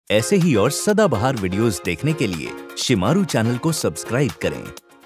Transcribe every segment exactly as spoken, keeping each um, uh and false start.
ऐसे ही और सदाबहार वीडियोस देखने के लिए शिमारू चैनल को सब्सक्राइब करें।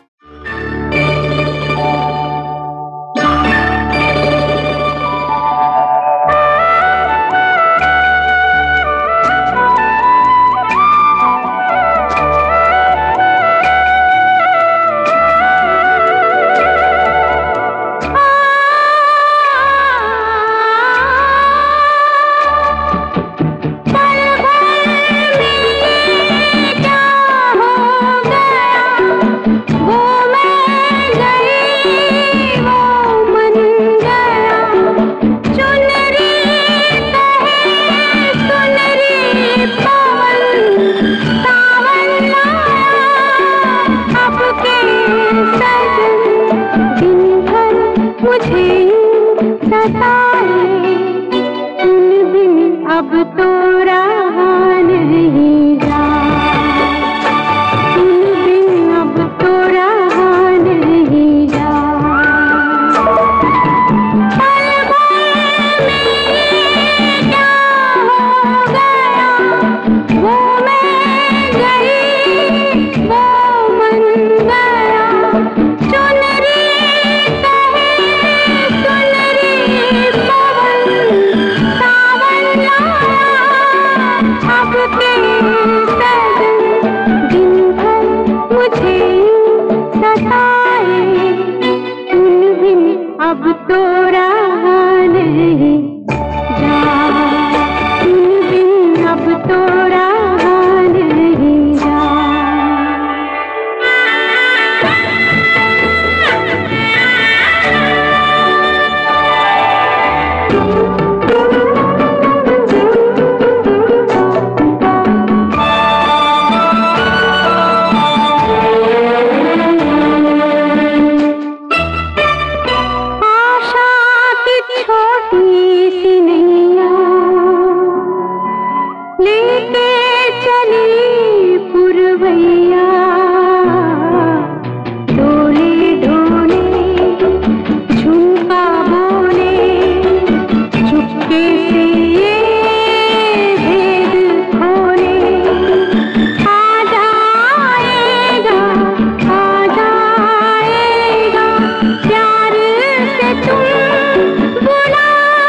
अब तो रहा नहीं जा, उन बिन अब तो रहा नहीं जा। पल भर में क्या हो गया, वो मैं गई वो मन गया। चुनरी कहे सुनरी पवन अब के सजन दिन भर मुझे सताए, उन बिन अब तो रहा नहीं जा, उन बिन अब तो रहा नहीं जा। लेके चली पुरवैया, डोले डोले झुमका बोले, चुपके से ये भेद खोले। आ जाएगा आ जाएगा प्यार से तुम बुलाना।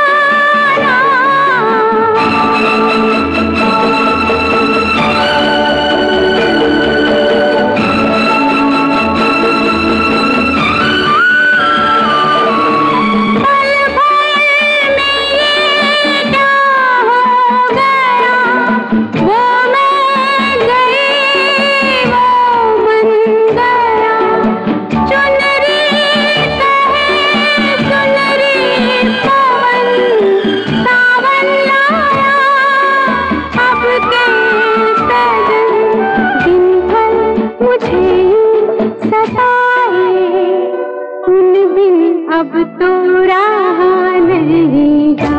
अब तो रहा नहीं जा।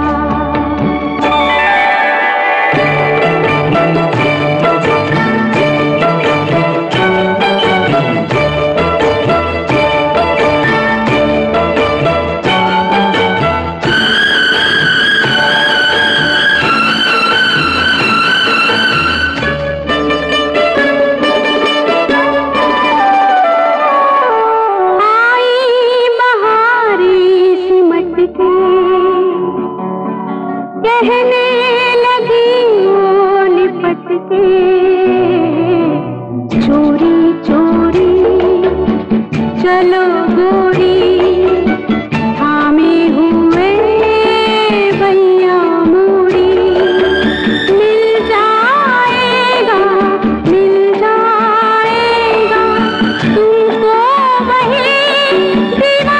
कहने लगी वो लिपट के, चोरी चोरी चलो गोरी, थामे हुए भैया मोरी। मिल जाएगा मिल जाएगा तुमको वही दीवाना।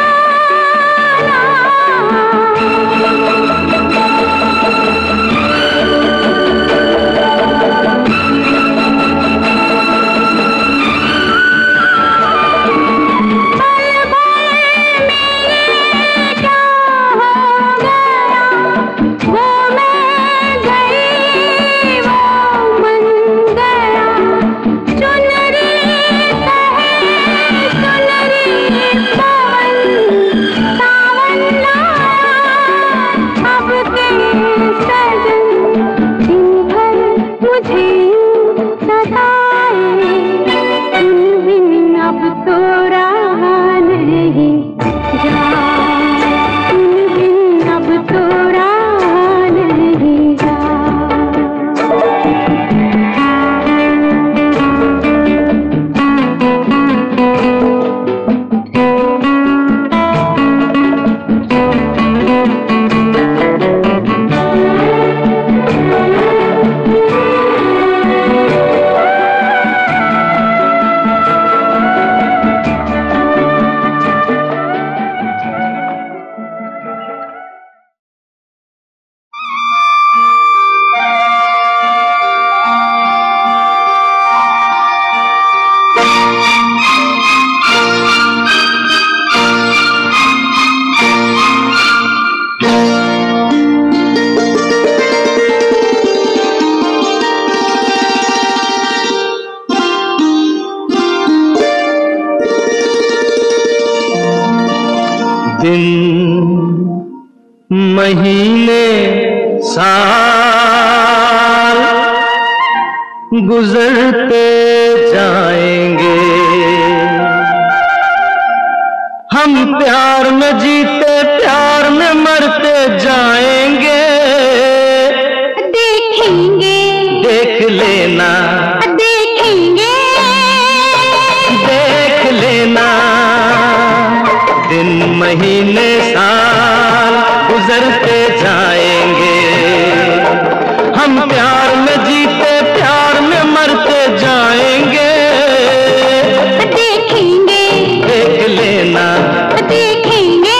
दिन महीने साल गुजरते जाएंगे, हम प्यार में जीते प्यार में मरते जाएंगे। देखेंगे देख लेना, देखेंगे देख लेना, दिन महीने साल गुजरते जाएंगे, हम प्यार में जीते प्यार में मरते जाएंगे। देखेंगे देख लेना, देखेंगे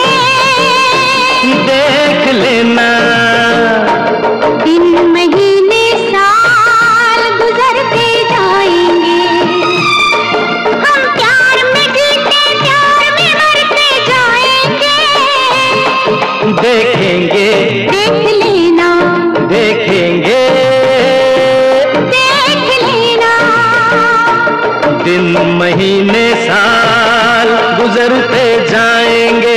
देख लेना, दिन महीने साल गुजरते जाएंगे, हम प्यार में जीते प्यार में मरते जाएंगे। देखेंगे देख लेना, देखेंगे देख लेना, दिन महीने साल गुजरते जाएंगे।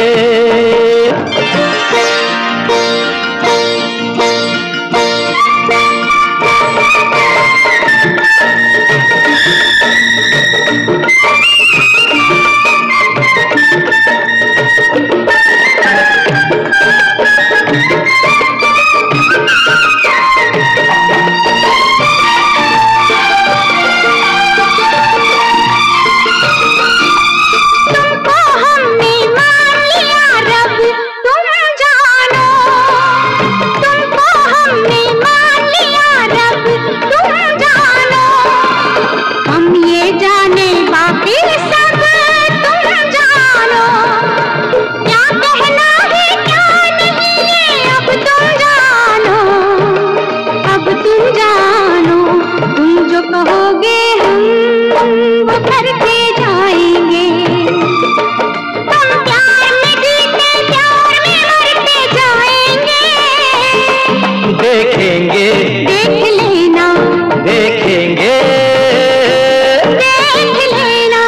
देखेंगे देख लेना, देखेंगे देख लेना,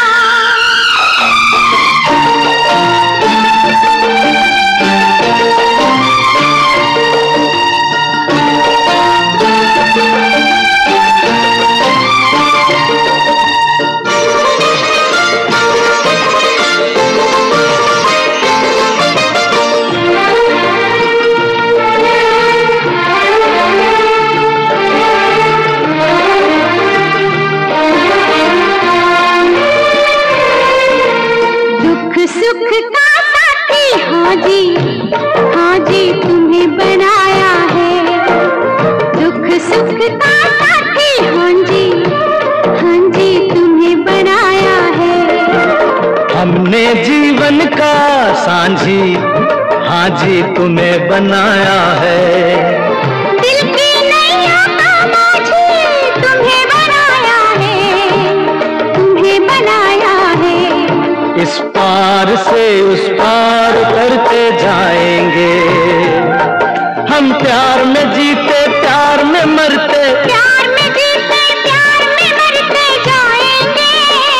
सुख का साथी हाँ जी, हाँ जी तुम्हें बनाया है, दुख सुख का साथी हाँ जी, हाँ जी तुम्हें बनाया है। हमने जीवन का सांझी हाँ जी तुम्हें बनाया है, दिल की नैया का माझी तुम्हें बनाया है, तुम्हें बनाया है। इस पार से उस पार करते जाएंगे, हम प्यार में जीते प्यार में मरते, प्यार में जीते प्यार में मरते जाएंगे।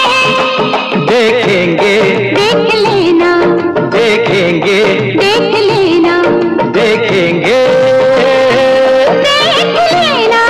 देखेंगे देख लेना, देखेंगे देख लेना, देखेंगे देख लेना,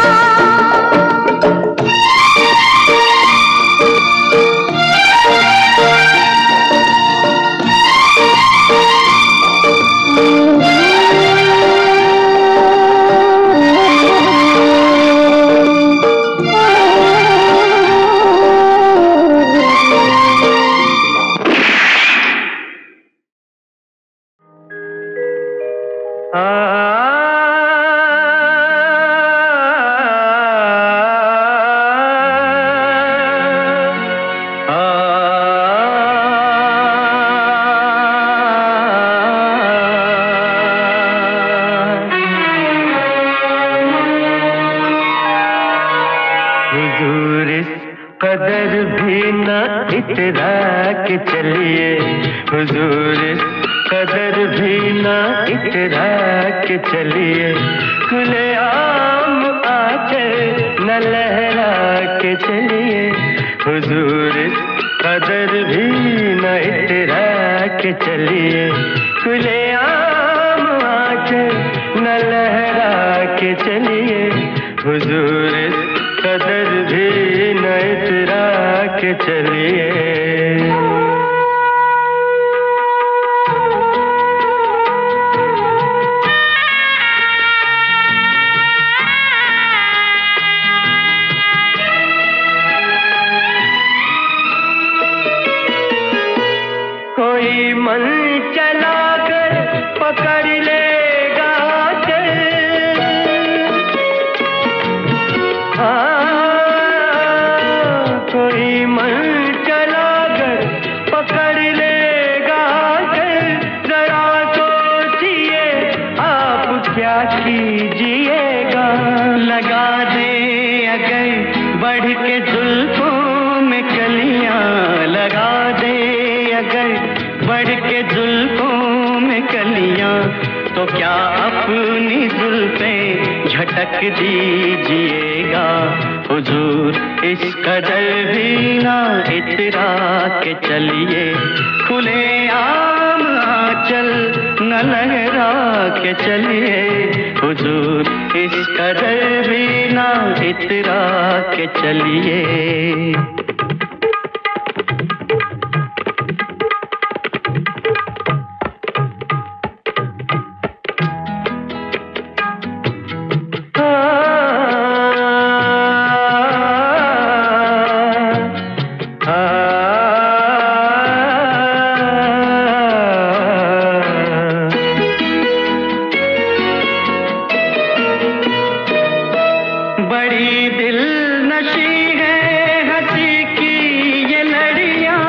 हुजूर इस कदर भी न इतरा के चलिए, हुजूर इस कदर भी न इतरा के चलिए, खुले आम आकर न लहरा के चलिए, हुजूर इस कदर भी न इतरा के के चलिए, खुले आम आंचल न लहरा के चलिए, हुजूर इस कदर भी न इतरा के चलिए। कोई मन चला कर पकड़ लेगा चल, हाँ कोई मन चला कर पकड़ लेगा चल, जरा सोचिए आप क्या कीजिएगा। लगा दे अगर बढ़ के जुल्फों में कलियां, लगा दे अगर बढ़ के जुल्फों में कलियां, तो क्या अपनी जुल्फें झटक दीजिएगा। हुजूर इस कदर भी ना इतरा के चलिए, खुले आम आंचल न लहरा के चलिए, हुजूर इस कदर भी ना इतरा के चलिए। बड़ी दिल नशी है हंसी की ये लड़ियां,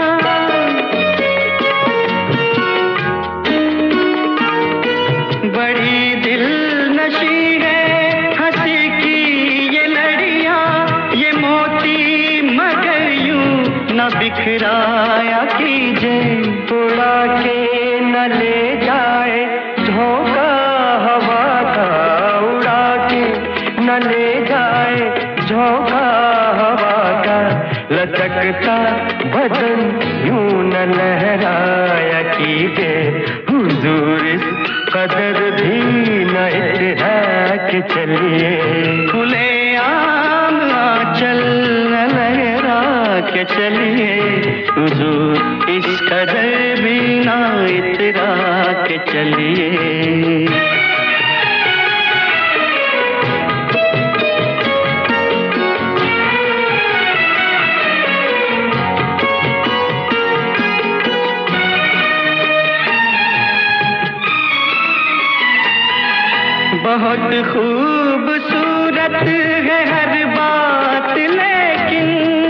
बड़ी दिल नशी है हंसी की ये लड़ियां, ये मोती मगर यूं न बिखराया कीजिए, उड़ा के न ले जाए झोंका हवा का, उड़ा के न ले जाए झोंका हवा का, लचकता बदन यूं न लहराया कीजिए, हुजूर इस कदर भी न इतरा के चलिए, खुले आम आंचल न लहरा के चलिए, हुजूर इस कदर भी न इतरा के चलिए। बहुत खूबसूरत है हर बात लेकिन,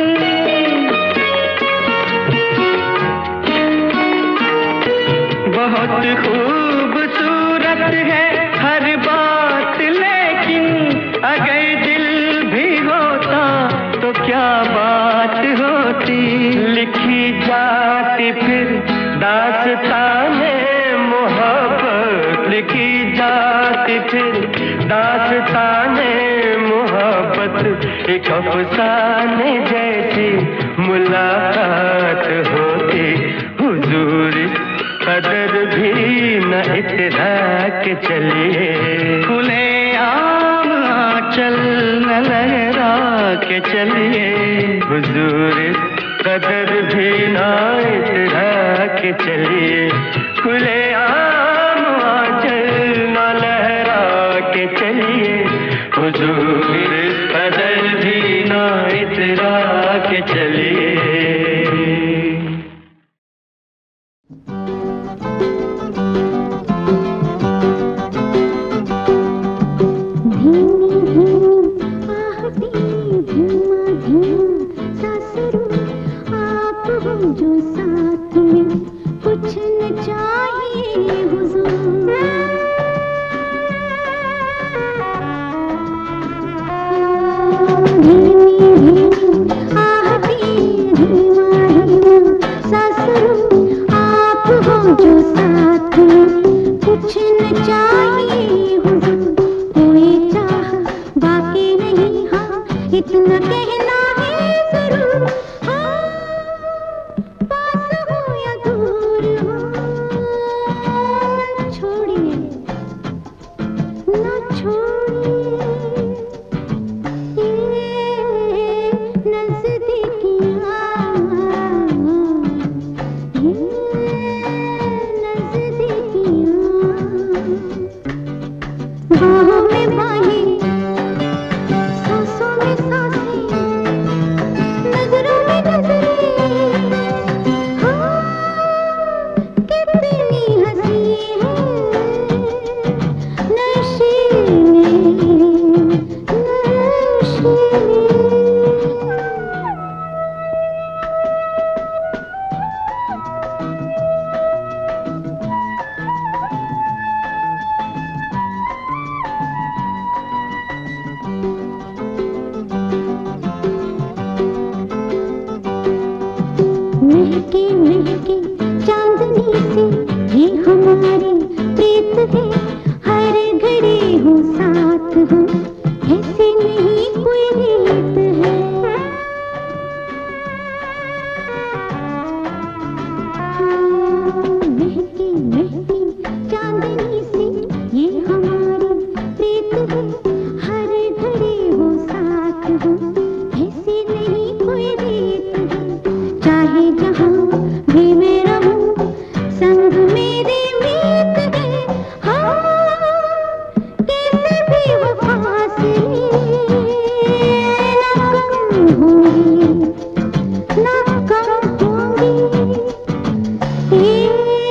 बहुत खूबसूरत है हर बात लेकिन, अगर दिल भी होता तो क्या बात होती। लिखी जाती फिर दास्ताने मोहब्बत, लिखी जाती फिर दास्ताने मोहब्बत, एक अफसाने जैसी मुलाकात होती, हुजूर इस कदर भी न इतरा के चलिए, खुले आम आंचल न लहरा के चलिए, हुजूर इस कदर भी न इतरा के चलिए, खुले आम आंचल न लहरा के चलिए, हुजूर इस कदर भी न इतरा के चलिए। जो साथ में कुछ न चाहिए हुजूर, धीमी धीमी आहती धीमा धीमा ससुर, आप हो जो साथ में कुछ न चाहिए हुजूर, कोई चाह बाकी नहीं, हाँ इतना कहना है जरूर, हाँ पास हो या दूर हो। महके महके चांदनी से ये हमारी प्रीत है, हर घड़ी हो साथ हो, ऐसे नहीं कोई रीत है। महके महके चांदनी से ये हमारी प्रीत है, हर घड़ी हो साथ हो, ऐसे नहीं कोई रीत है। चाहे जहाँ भी मैं रहूं, संग मेरे मीत है। हाँ, कैसे भी हो फासले ना कम होंगे, ना कम होंगे। ये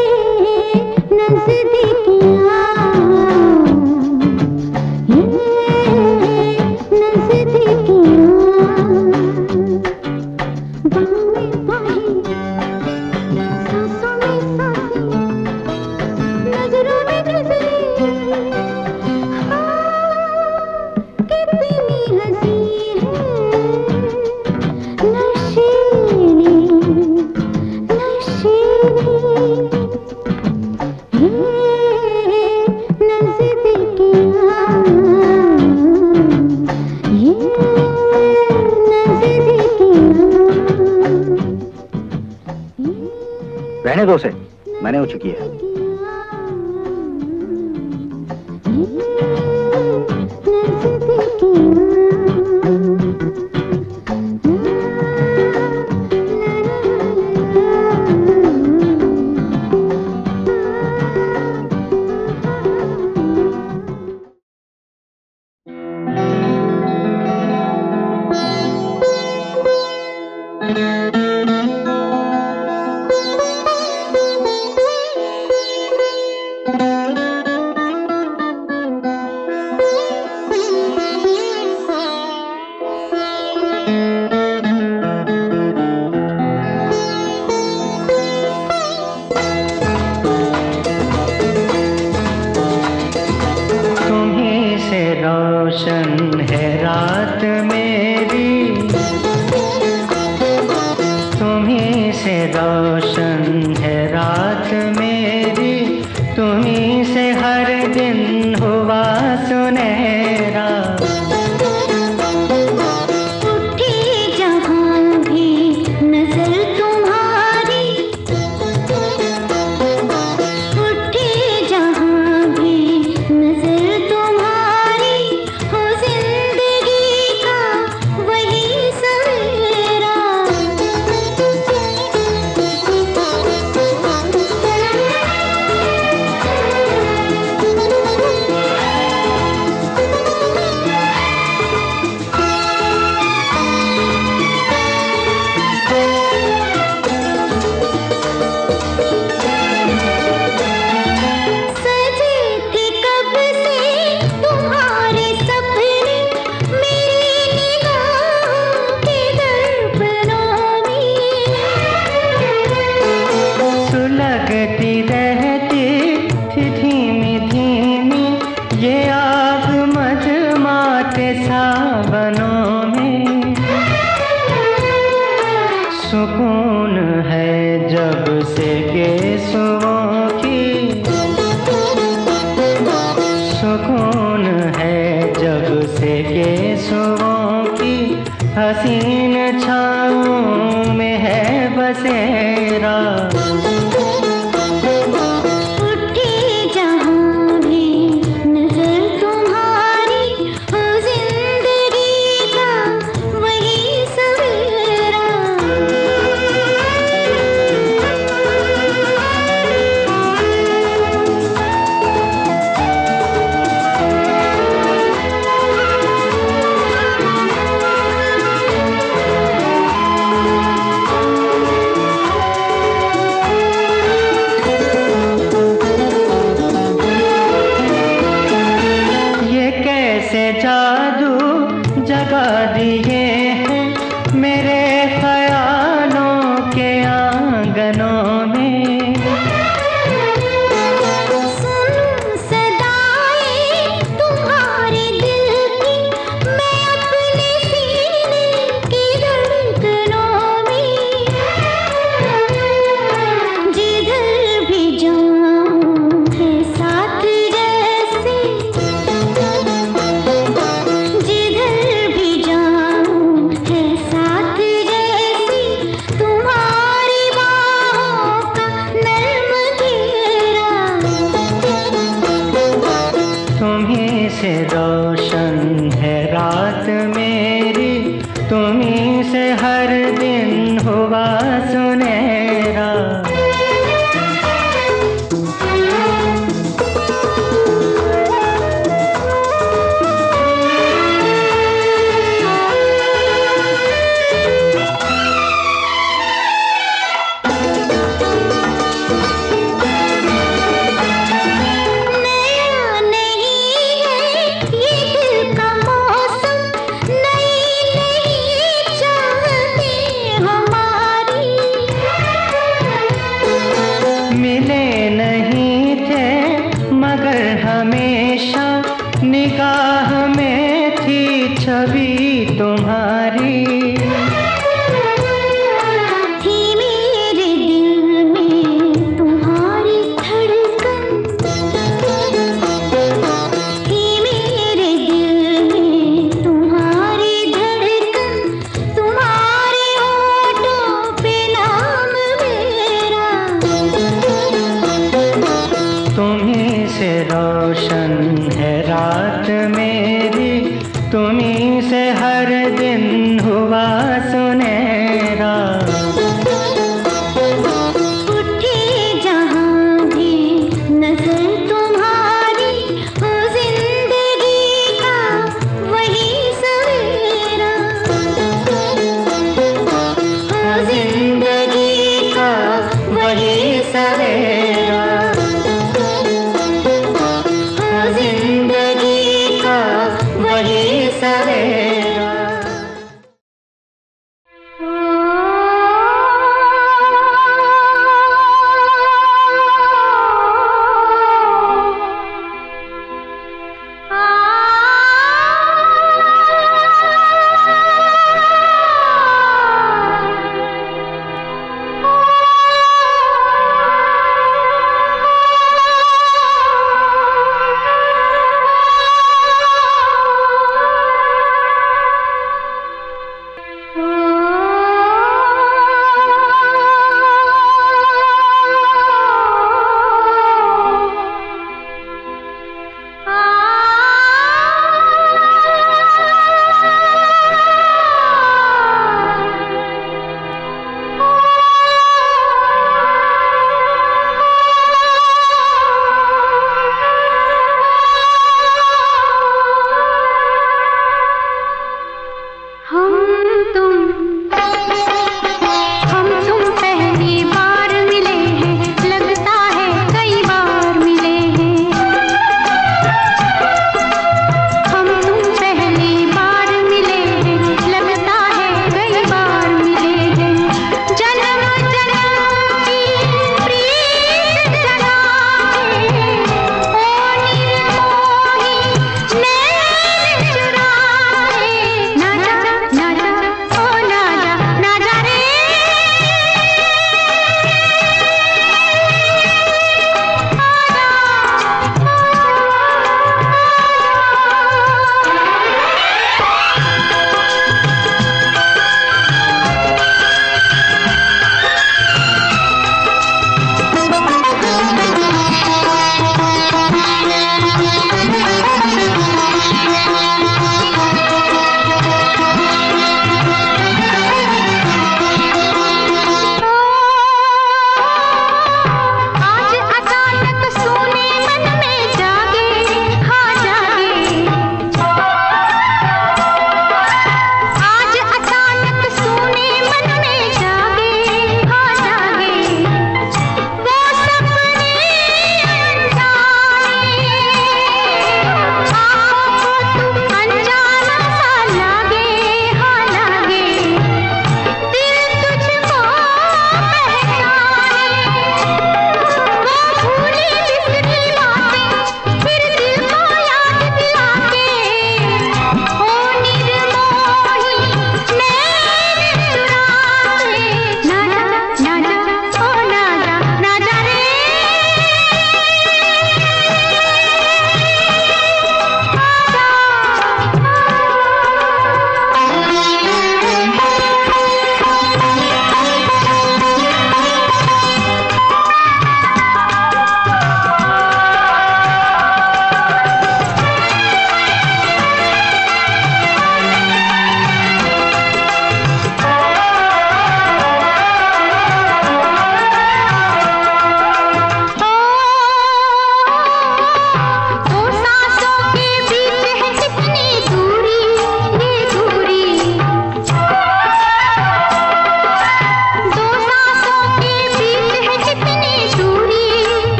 नज़दीकियाँ, ये नज़दीकियाँ, बाहों में बाहें, सांसों में सांसें, नजरों में नजरें। हाँ, कितनी हंसी है, नशीली नशीली। ये नज़दीकियाँ, ये नज़दीकियाँ। रहने दो उसे, मैंने हो चुकी है। रोशन है रात मेरी, तुम्हीं से रोशन है रात मेरी, तुम्हीं से हर दिन हुआ सुनहरा। उठी जहाँ भी नजर तुम्हारी, उठी जहाँ भी नजर तुम्हारी, हो जिंदगी का वही सवेरा। सजे थे कब से तुम्हारे सपने, मेरी निगाहों के दर्पणों में। सुलगती रहती थी धीमी धीमी ये आग मझमाते सावनों में। सुकून है जब से केसुओं की, सुकून है जब से केसुओं की, हसीन छाँव में है बसेरा। उठी जहाँ भी नजर तुम्हारी, हो जिंदगी का वही सवेरा। ये कैसे जादू जगा दिए हैं मेरे ख्यालों के आंगनों में। सुनूं सदाएं तुम्हारे दिल की, मैं अपने सीने की धड़कनों में। छवि तुम्हारी थी मेरे दिल में तुम्हारी धड़कन, थी मेरे दिल में तुम्हारी धड़कन, तुम्हारे होठों पे नाम मेरा। तुम्हीं से रोशन है रात मेरी, तुम्हीं से हर दिन हुआ सुनहरा। उठी जहाँ भी नजर तुम्हारी, हो जिंदगी का वही सवेरा, हो जिंदगी का वही सवेरा, हो जिंदगी का वही सवेरा। ओ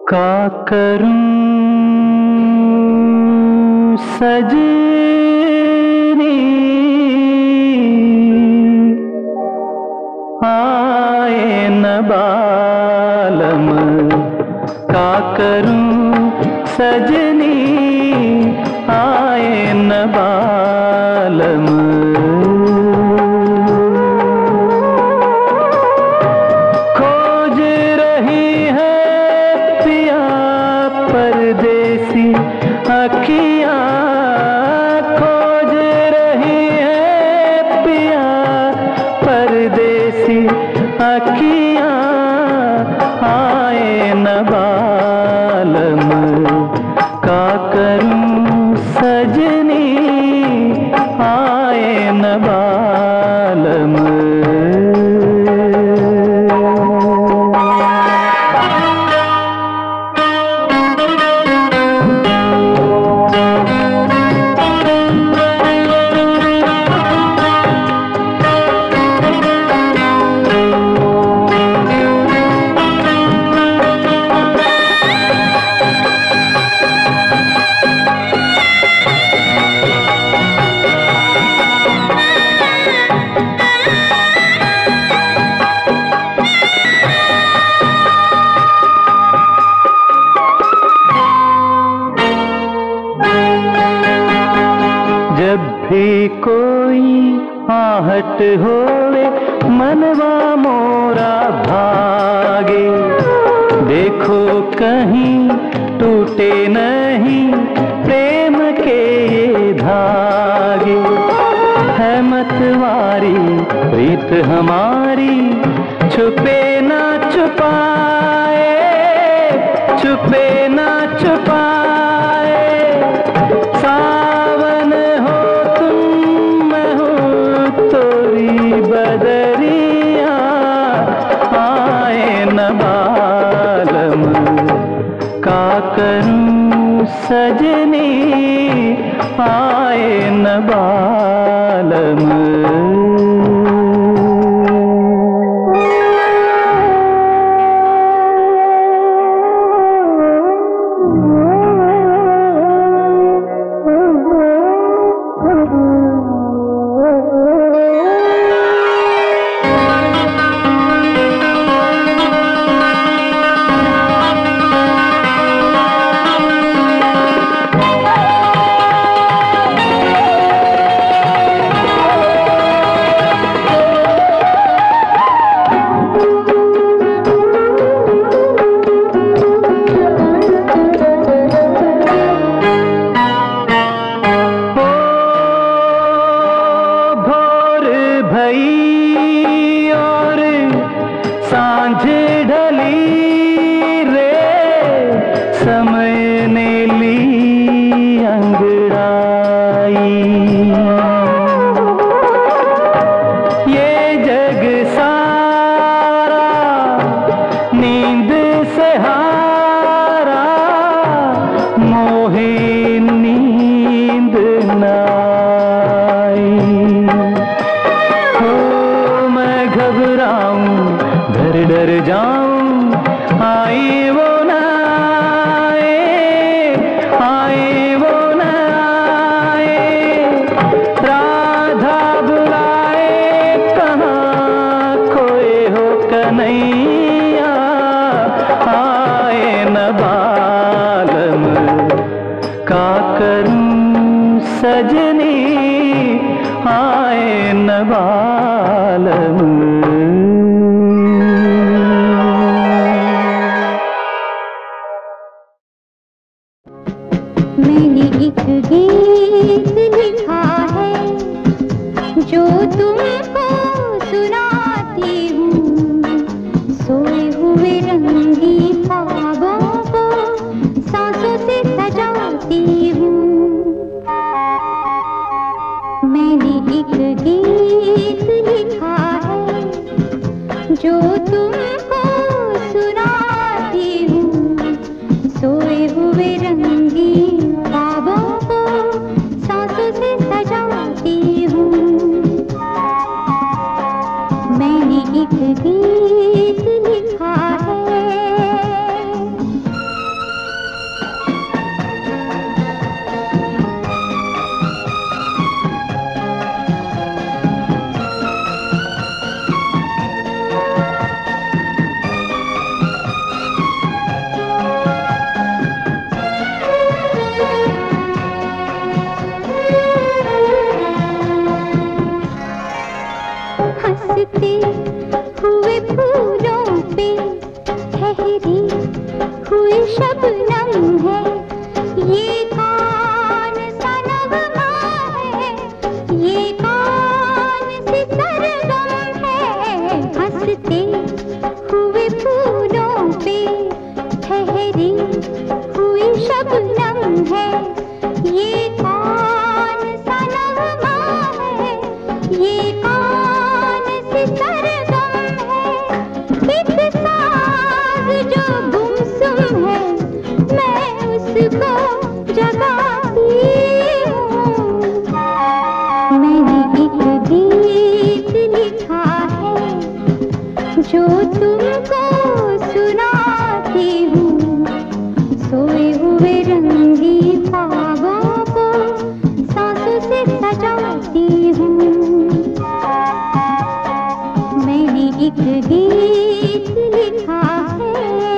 का करूं सजनी आए न बालम, का करूं सजनी आए न बालम। खोज रही है पिया परदेसी अखियां, खोज रही है पिया परदेसी अखियां आए न बालम, का करूं सजनी आए न बालम। जब भी कोई आहट होवे मनवा मोरा भागे, देखो कहीं टूटे नहीं प्रेम के ये धागे। है मतवारी प्रीत हमारी छुपे ना छुपाए, छुपे ना छुपाए। सावन हो तुम मैं हूँ तोरी बदरिया आए न बालम, का करूं सजनी आए न बालम। और सांझ ढली रे, समय ने ली अंगड़ाई। ये जग सारा नींद से हारा, मोहे नींद नाई। घबराऊं डर डर जाऊं आई वो ना आए, ठहरी हुई शबनम है, ये कौन सा नगमा है, ये कौन सी सरगम है। हंसते हुए फूलों पे ठहरी हुई शबनम है, ये कौन सा नगमा है, ये कौन सी सरगम है। एक साज जो गुमसुम है, मैं उसको जगाती हूँ। मैंने एक गीत लिखा है जो तुमको सुनाती हूँ। सोए हुए रंगी ख्वाबों को सांसों से सजाती हूँ। मैंने एक गीत लिखा है।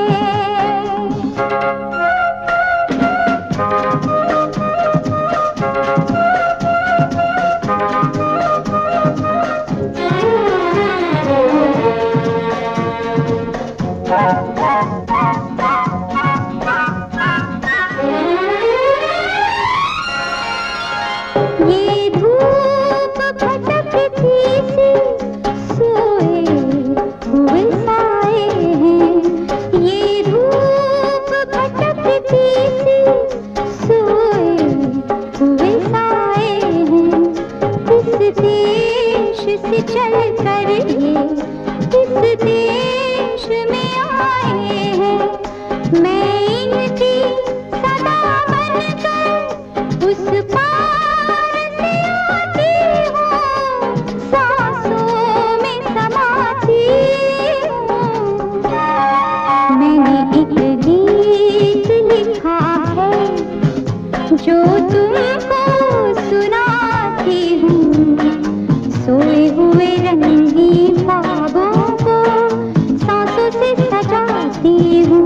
ये धूप भटकती सी सोए हुए साए हैं, ये धूप भटकती सी सोए हुए साए हैं। इस देश से चल कर ये इस देश में आए हैं। मैं इनकी सदा बनकर उस पार से आती हूँ, सांसों में समाती हूँ। मैंने एक गीत लिखा है जो तुमको सुनाती हूँ। सोए हुए रंगी ख्वाबों को सांसों से सजाती हूँ।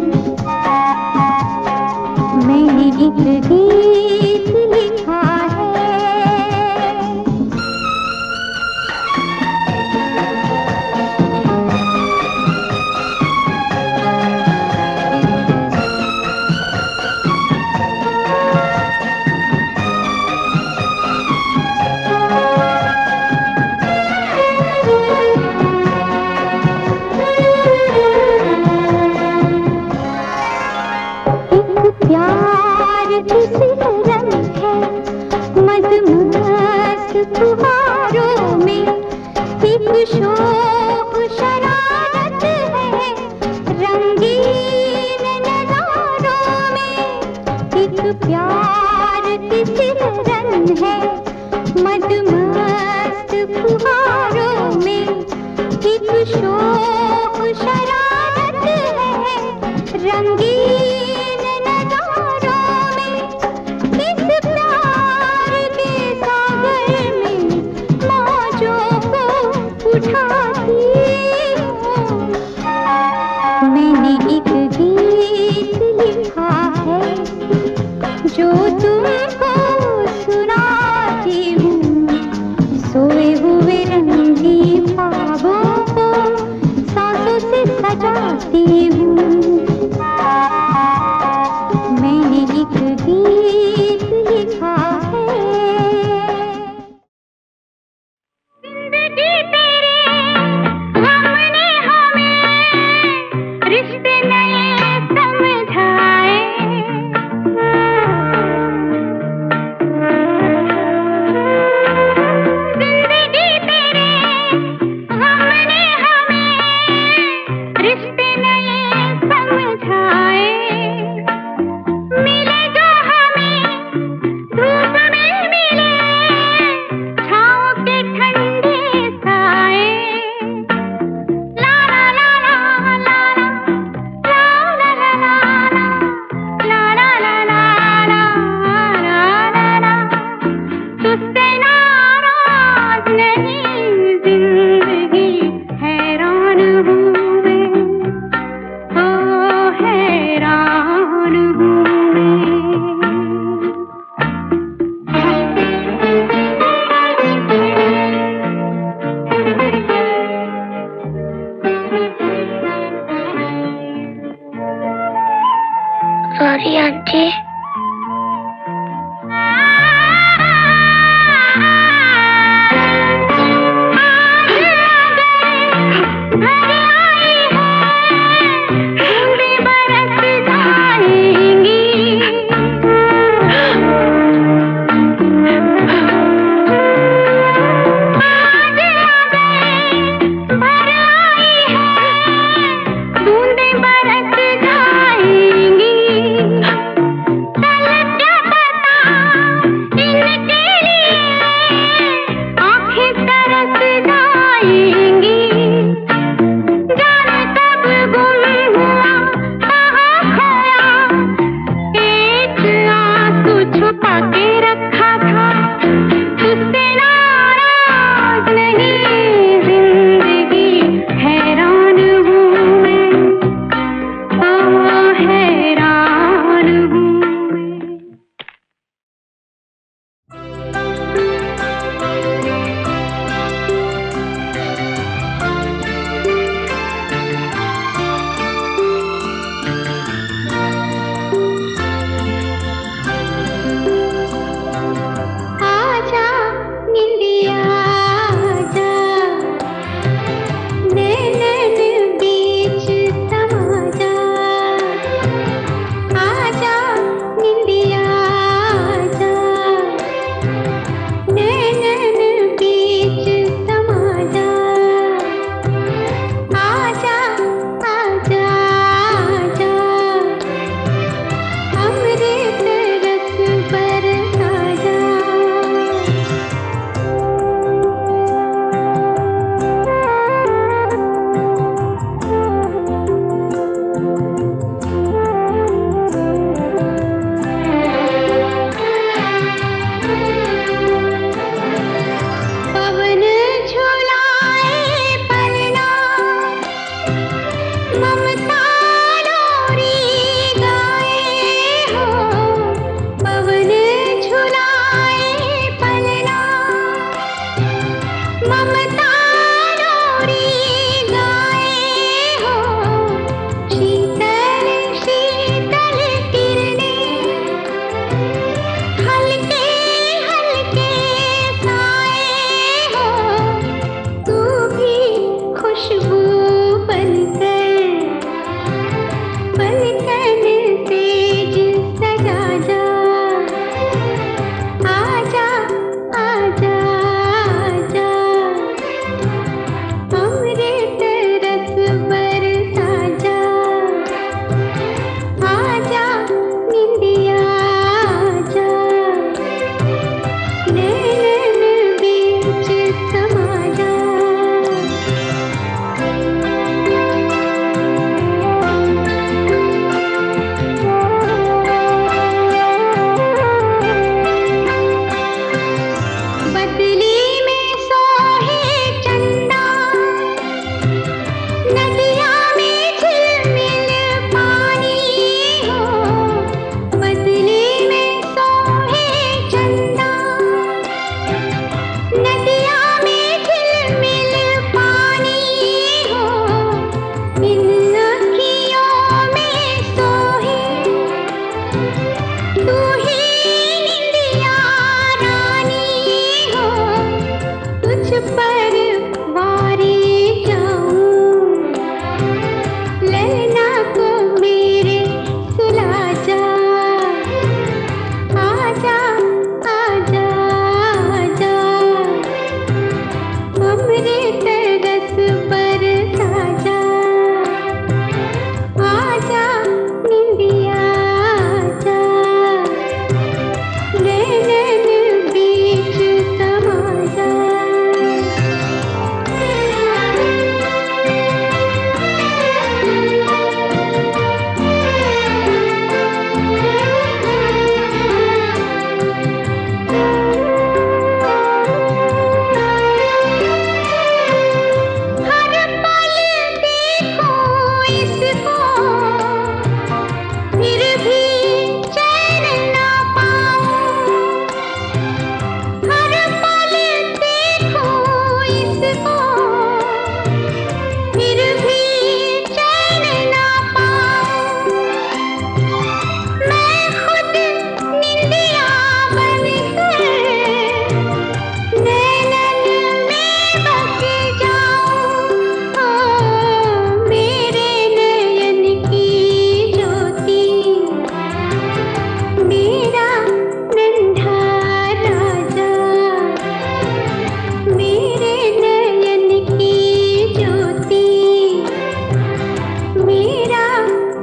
मैंने एक गीत लिखा है। एक प्यार किसी रंग है मदमस्त फुहारों में, एक शौक शरारत है रंगीन नजारों में। एक प्यार किसी रंग है मदमस्त फुहारों में, एक शौक शरारत है रंगीन नजारों में। इस प्यार के सागर में मौजों को उठाती हूँ। मैंने एक गीत लिखा है जो तुमको सुनाती हूँ। सोए हुए रंगी ख्वाबों को सांसों से सजाती हूँ। मैंने एक गीत लिखा है। जिंदगी तेरे गम ने हमें रिश्ते नए समझाए। जिंदगी तेरे गम ने हमें रिश्ते नए समझाए। मिले जो हमें धूप में मिले छाँव के ठंडे साए। ला ला ला ला ला ला सॉरी आंटी।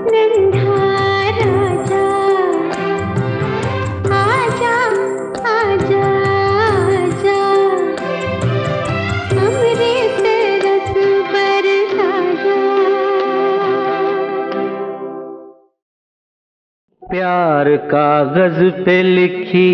प्यार कागज पे लिखी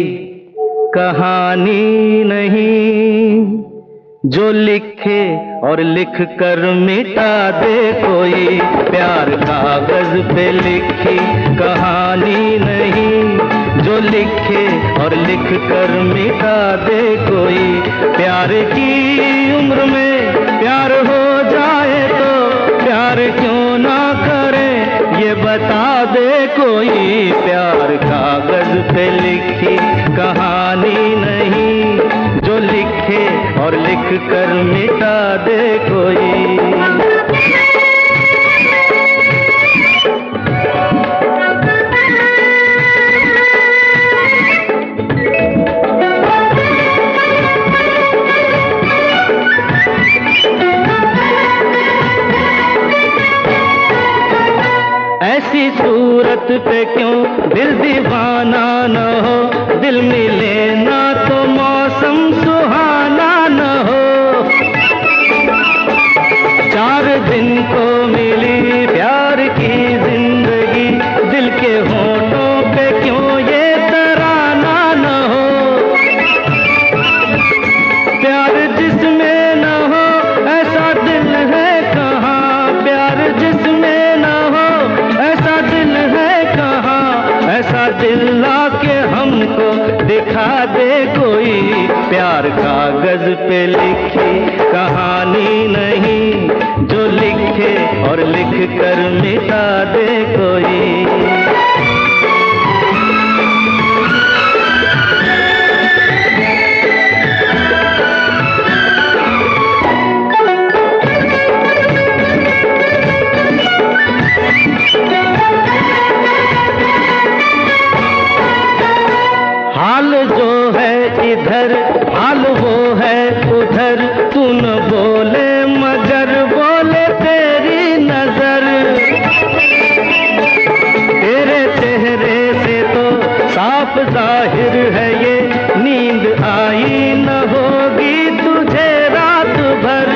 कहानी नहीं, जो लिखे और लिख कर मिटा दे कोई। प्यार कागज पे लिखी कहानी नहीं, जो लिखे और लिख कर मिटा दे कोई। प्यार की उम्र में प्यार हो जाए तो प्यार क्यों ना करे, ये बता दे कोई। प्यार कागज पे लिखी कहानी नहीं, जो लिखे और लिख कर मिटा दे कोई। ऐसी सूरत पे क्यों दिल दीवाना न हो, दिल मिले ना तो मौसम सुहाना न हो। चार दिन को मिली प्यार की जिंदगी, दिल के होठों पे क्यों ये तराना न हो। प्यार जिसमें न हो ऐसा दिल है कहाँ, प्यार जिसमें न हो ऐसा दिल है कहाँ। ऐसा दिल लाके हमको दिखा दे कोई। प्यार कागज पे लिखी कहानी नहीं, जो लिखे और लिख कर मिटा दे कोई। हाल जो है इधर हाल वो है उधर, तू न बोले मगर बोले तेरी नजर। तेरे चेहरे से तो साफ जाहिर है ये, नींद आई न होगी तुझे रात भर।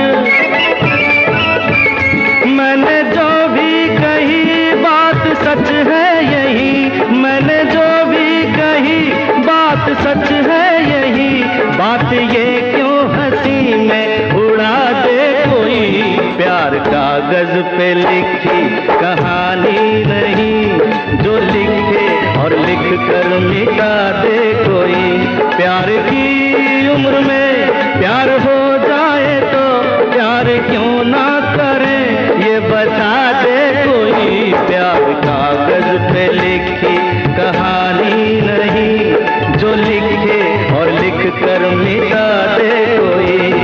मैंने जो भी कही बात सच है यही, मैंने जो भी कही बात सच है यही। बात ये क्यों हंसी में उड़ा दे कोई। प्यार कागज पे लिखी कहानी नहीं, जो लिखे और लिख कर मिटा दे कोई। प्यार की उम्र में प्यार हो जाए तो प्यार क्यों ना करे, ये बता दे कोई। प्यार कागज पे लिखी कहानी नहीं, जो लिखे और लिख कर मिटा दे कोई।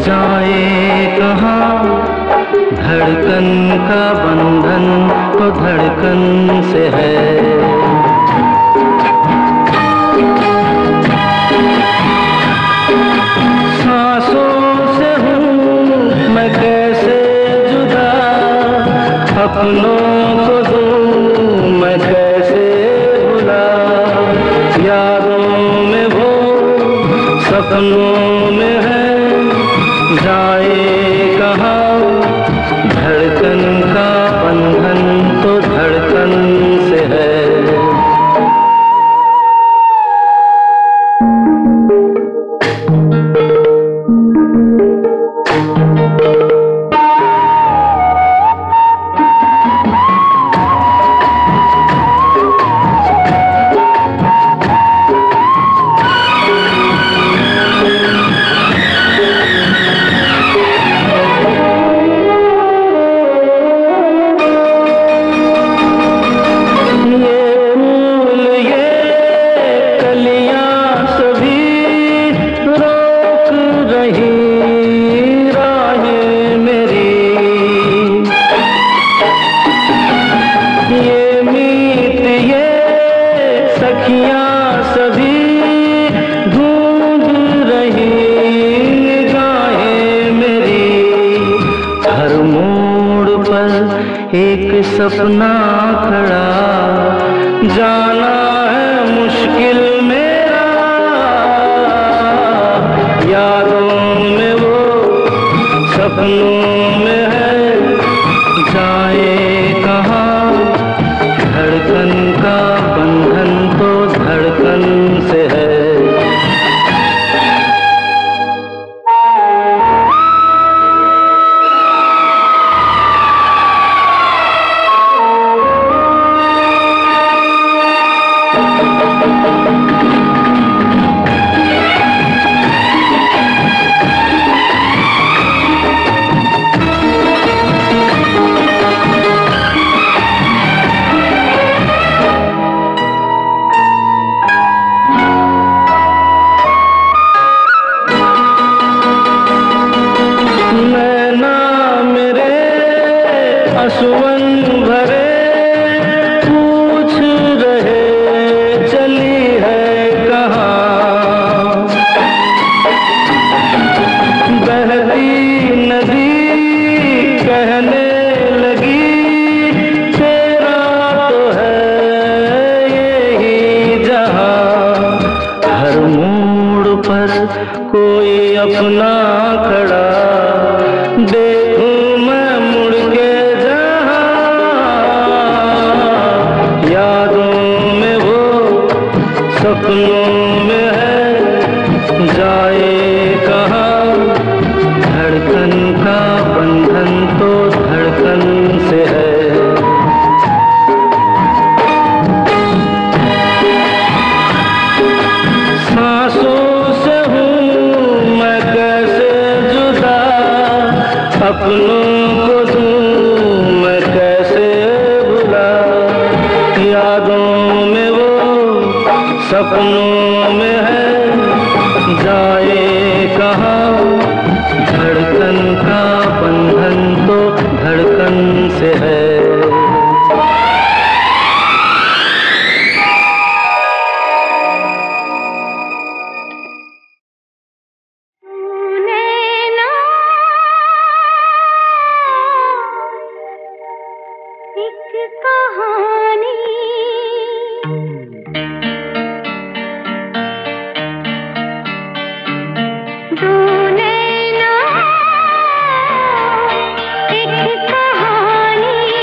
जाए कहाँ धड़कन का बंधन तो धड़कन से है। अपनों को दूं मैं कैसे भुला, यादों में वो सपनों में है, जाए कहाँ धड़कन का बंधन तो धड़कन से है। सपना खड़ा जाना है मुश्किल मेरा, यादों में वो सपनों में है, जाए कहाँ धड़कन का बंधन तो धड़कन से है। सुवन भरे पूछ रहे चली है कहाँ, बहती नदी कहने लगी तेरा तो है यही जहाँ, हर मोड़ पर कोई अपना खड़ा देखूं मैं मुड़ के सपनों में है, जाए कहाँ धड़कन का बंधन तो धड़कन से है। सांसों से हूँ मैं कैसे जुदा, अपनों को दूं मैं कैसे भुला, यादों में वो सपनों में है, जाए कहाँ धड़कन का बंधन तो धड़कन से है। एक कहानी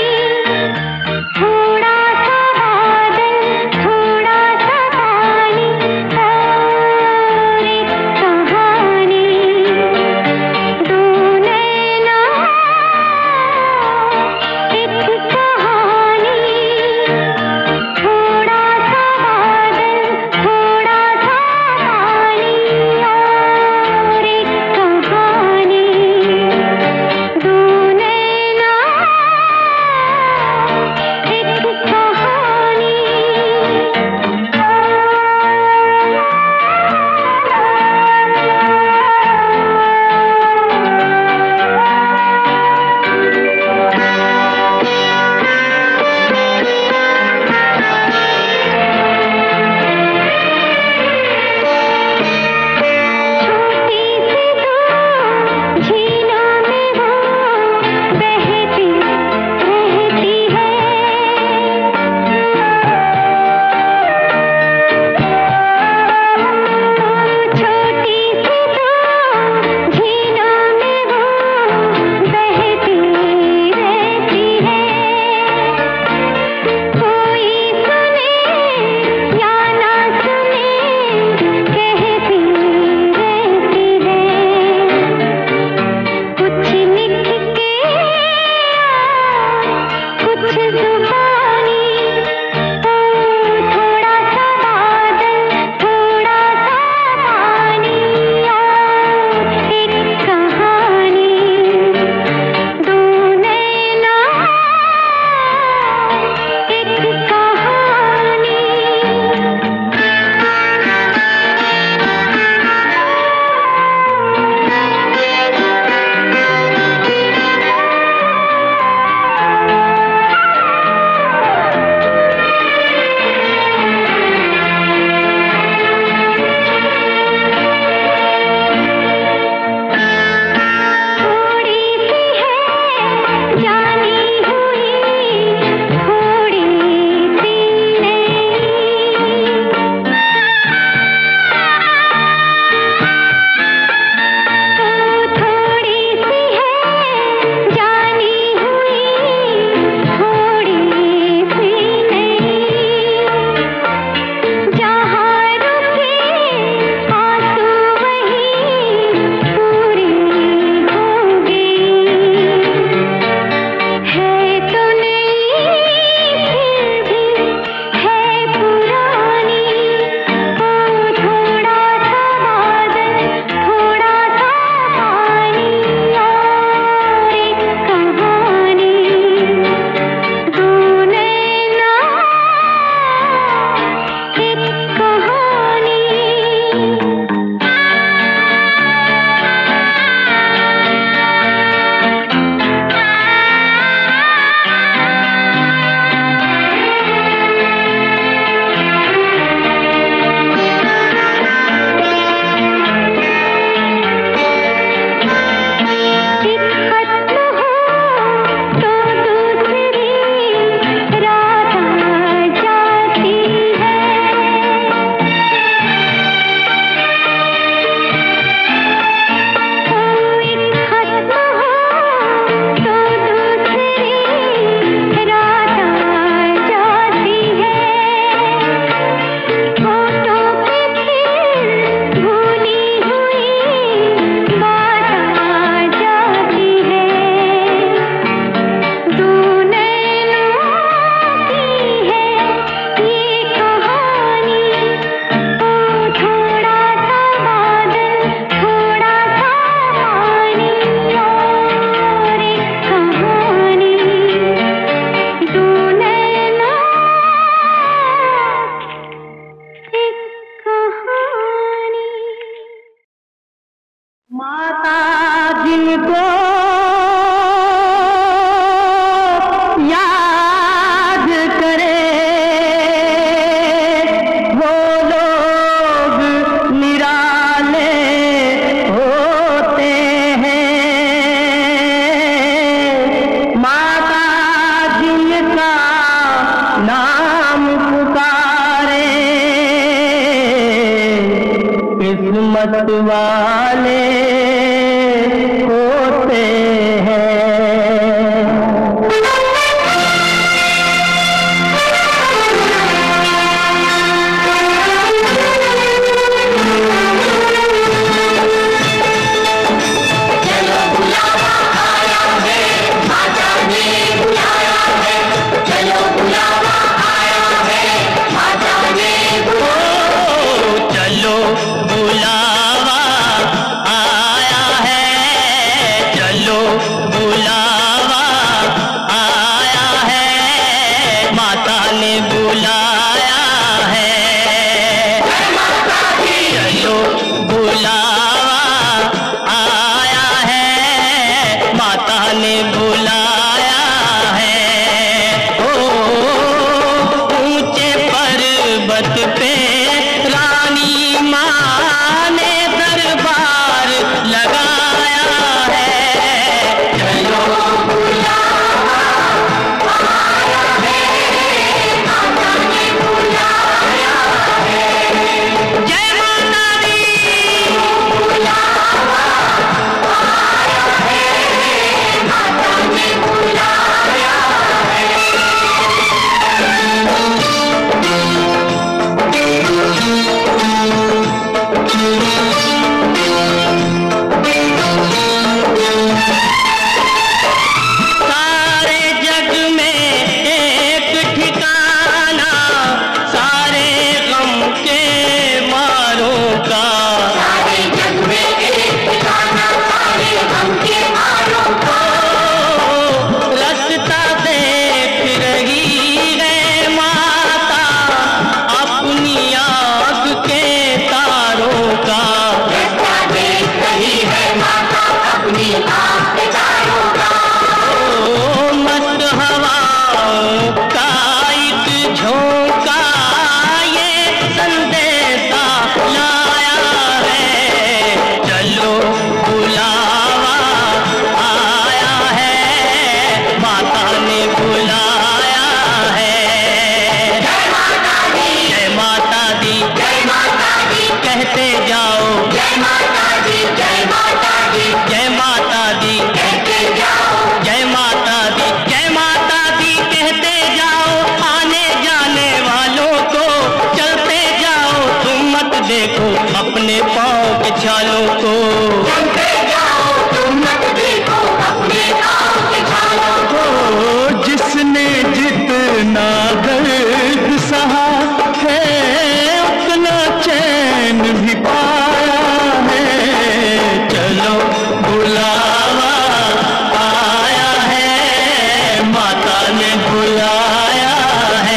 जिनको याद करे वो लोग निराले होते हैं। माता जिनका नाम पुकारे किस्मत वाले होते हैं। अपने पाँव के छालों को चलते जाओ, तुम मत देखो अपने पाँव के छालों को। जिसने जितना दर्द सहा है उतना चैन भी पाया है। चलो बुलावा आया है, माता ने बुलाया है।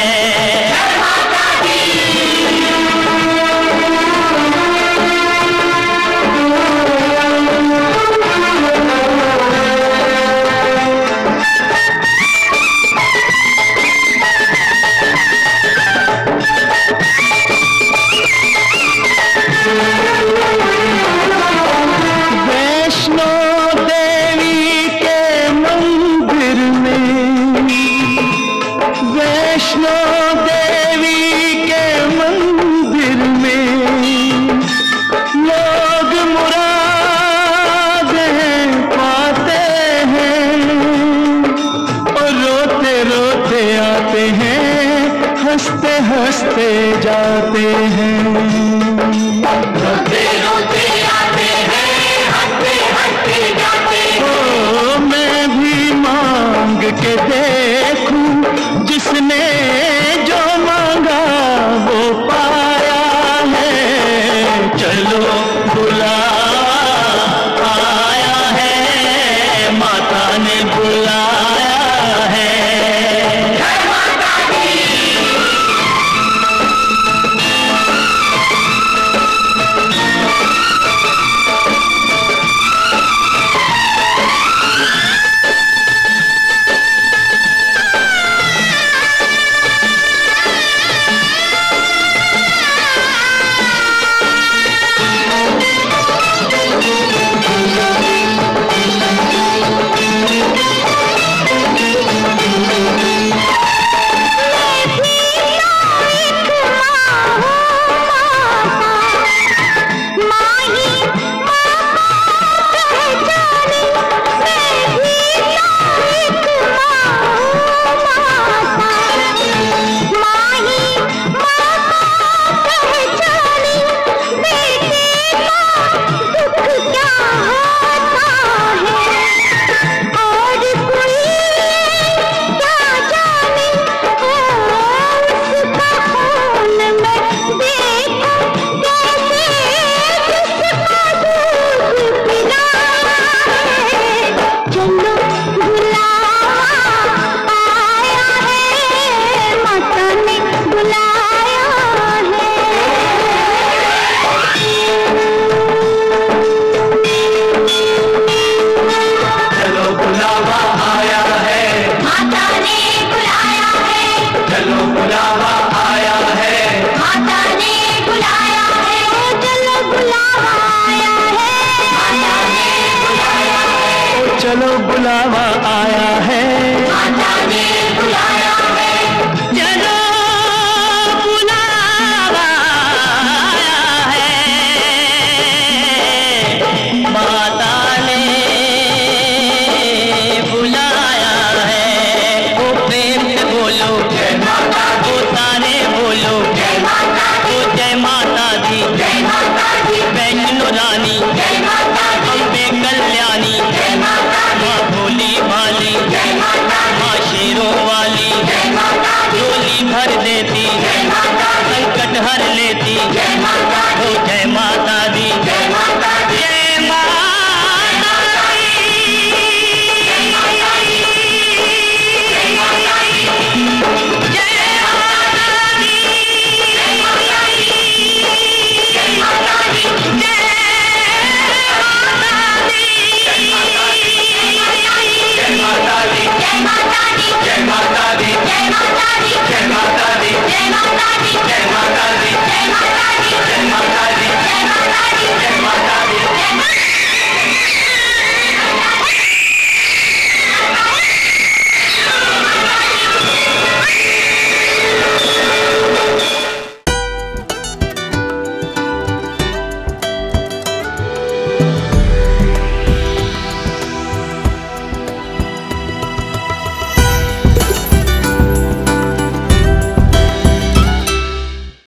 हंसते जाते हैं, रोते रोते आते हैं, हंसते हंसते जाते हैं। ओ मैं भी मांग के देखूं, जिसने जो मांगा वो पाया है। चलो बुलावा आया है, माता ने बुलाया है। जय माता दी। चलो बुलावा आया है।